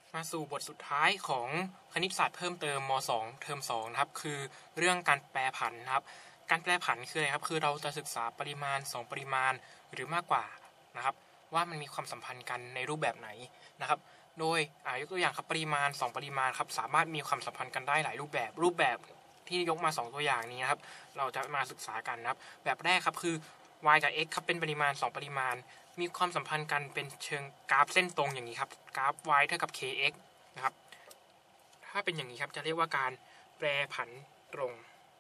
มาสู่บทสุดท้ายของคณิตศาสตร์เพิ่มเติมม.2 เทอม2นะครับคือเรื่องการแปรผันนะครับการแปรผันคืออะไรครับคือเราจะศึกษาปริมาณ2ปริมาณหรือมากกว่านะครับว่ามันมีความสัมพันธ์กันในรูปแบบไหนนะครับโดยยกตัวอย่างครับปริมาณ2ปริมาณครับสามารถมีความสัมพันธ์กันได้หลายรูปแบบที่ยกมา2ตัวอย่างนี้นะครับเราจะมาศึกษากันนะครับแบบแรกครับคือ y กับ x ครับเป็นปริมาณ2ปริมาณมีความสัมพันธ์กันเป็นเชิงกราฟเส้นตรงอย่างนี้ครับกราฟ y เท่ากับ kx นะครับถ้าเป็นอย่างนี้ครับจะเรียกว่าการแปรผันตรง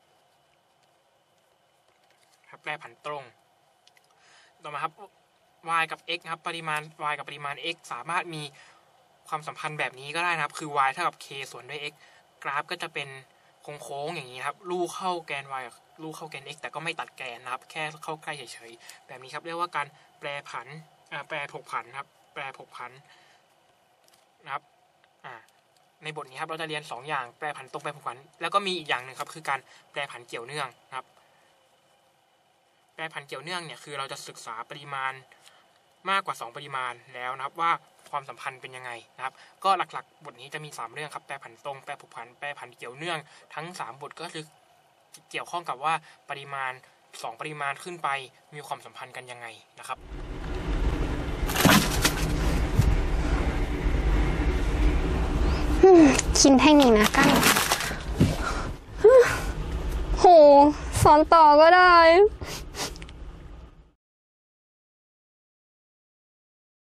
ครับแปรผันตรงต่อมาครับ y กับ x ครับปริมาณ y กับปริมาณ x สามารถมีความสัมพันธ์แบบนี้ก็ได้นะครับคือ y เท่ากับ k ส่วนด้วย x กราฟก็จะเป็นโค้งๆอย่างนี้ครับลู่เข้าแกน y ลู่เข้าแกน x แต่ก็ไม่ตัดแกนนะครับแค่เข้าใกล้เฉยๆแบบนี้ครับเรียกว่าการแปรผันแปรผกผันครับแปรผกผันนะครับในบทนี้ครับเราจะเรียน2อย่างแปรผันตรงแปรผกผันแล้วก็มีอีกอย่างหนึ่งครับคือการแปรผันเกี่ยวเนื่องนะครับแปรผันเกี่ยวเนื่องเนี่ยคือเราจะศึกษาปริมาณมากกว่า2ปริมาณแล้วนะครับว่าความสัมพันธ์เป็นยังไงนะครับก็หลักๆบทนี้จะมี3เรื่องครับแปรผันตรงแปรผกผันแปรผันเกี่ยวเนื่องทั้ง3บทก็คือเกี่ยวข้องกับว่าปริมาณ2ปริมาณขึ้นไปมีความสัมพันธ์กันยังไงนะครับกินแท่งนี้นะกั้นโหสอนต่อก็ได้